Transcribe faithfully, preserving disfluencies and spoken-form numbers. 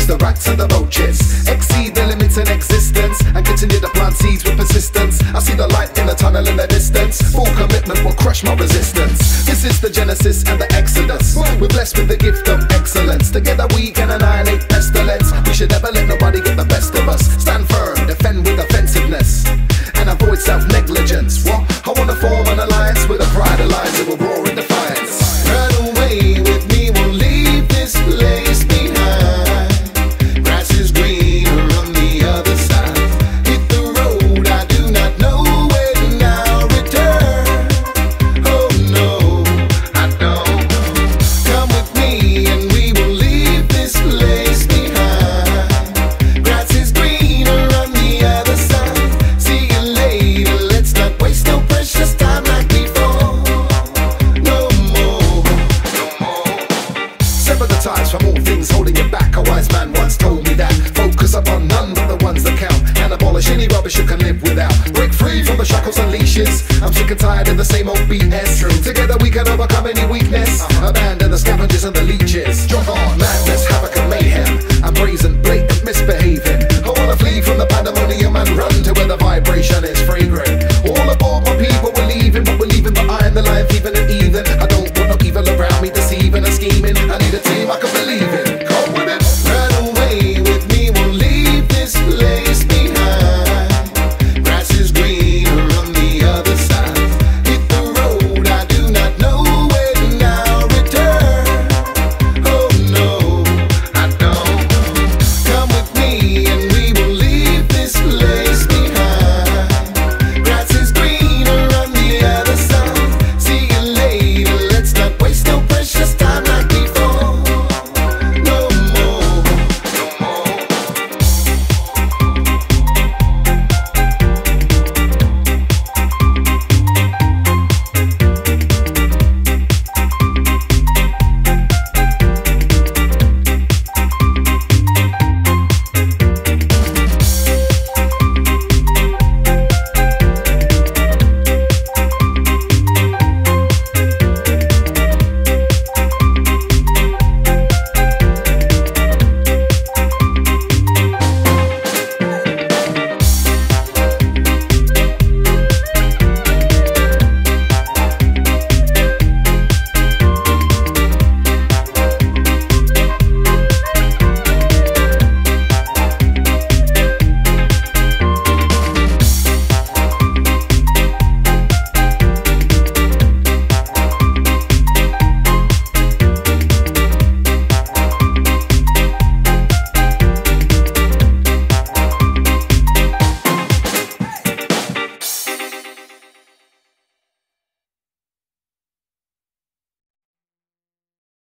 roaches, the rats and the roaches exceed the limits in existence and continue to plant seeds with persistence. I see the light in the tunnel in the distance. Full commitment will crush my resistance. This is the genesis and the exodus. We're blessed with the gift of excellence. Together we can annihilate pestilence. We should never let nobody get the best of us. Stand firm, defend with offensiveness, and avoid self-negligence. What? I wanna form an alliance with a pride alliance that will roar in defiance. Run away with me, we'll leave this place behind. Grass is greener on the other side. Hit the road, I do not know when I'll return. Oh no, I don't. Come with me and we will leave this place behind. Grass is greener on the other side. See you later, let's not waste no precious time like before. No more, no more. Sever the ties from all things holding you back. A wise man once told me that. Focus upon none but the ones that count, and abolish any rubbish you can live without. Break free from the shackles and leashes. I'm sick and tired of the same old B S. Together we can overcome any weakness. Abandon the scavengers and the leeches.